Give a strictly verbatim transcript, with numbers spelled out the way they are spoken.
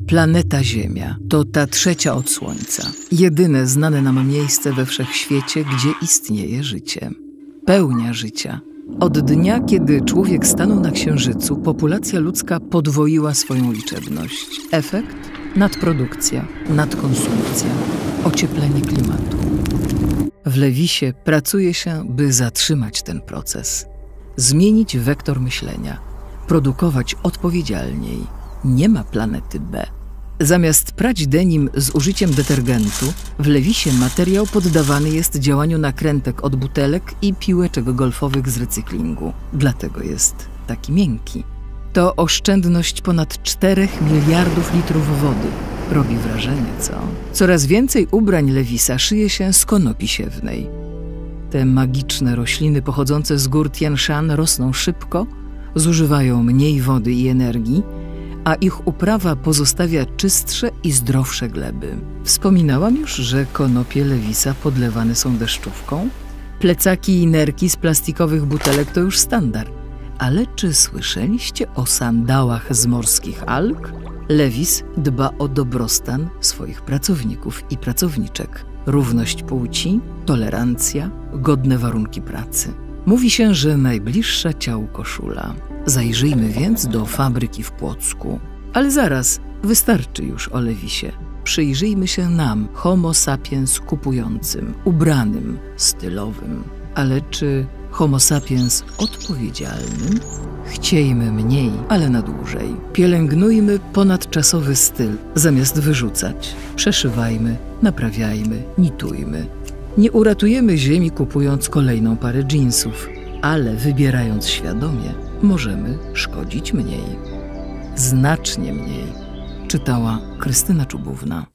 Planeta Ziemia to ta trzecia od Słońca, jedyne znane nam miejsce we wszechświecie, gdzie istnieje życie. Pełnia życia. Od dnia, kiedy człowiek stanął na Księżycu, populacja ludzka podwoiła swoją liczebność. Efekt? Nadprodukcja, nadkonsumpcja, ocieplenie klimatu. W Lewisie pracuje się, by zatrzymać ten proces, zmienić wektor myślenia, produkować odpowiedzialniej. Nie ma planety B. Zamiast prać denim z użyciem detergentu, w Lewisie materiał poddawany jest działaniu nakrętek od butelek i piłeczek golfowych z recyklingu. Dlatego jest taki miękki. To oszczędność ponad czterech miliardów litrów wody. Robi wrażenie, co? Coraz więcej ubrań Lewisa szyje się z konopi siewnej. Te magiczne rośliny pochodzące z gór Tien Shan rosną szybko, zużywają mniej wody i energii, a ich uprawa pozostawia czystsze i zdrowsze gleby. Wspominałam już, że konopie Lewisa podlewane są deszczówką? Plecaki i nerki z plastikowych butelek to już standard. Ale czy słyszeliście o sandałach z morskich alg? Lewis dba o dobrostan swoich pracowników i pracowniczek. Równość płci, tolerancja, godne warunki pracy. Mówi się, że najbliższa ciału koszula. Zajrzyjmy więc do fabryki w Płocku. Ale zaraz, wystarczy już o Lewisie. Przyjrzyjmy się nam, homo sapiens kupującym, ubranym, stylowym. Ale czy homo sapiens odpowiedzialnym? Chciejmy mniej, ale na dłużej. Pielęgnujmy ponadczasowy styl, zamiast wyrzucać. Przeszywajmy, naprawiajmy, nitujmy. Nie uratujemy Ziemi kupując kolejną parę dżinsów, ale wybierając świadomie, możemy szkodzić mniej. Znacznie mniej. Czytała Krystyna Czubówna.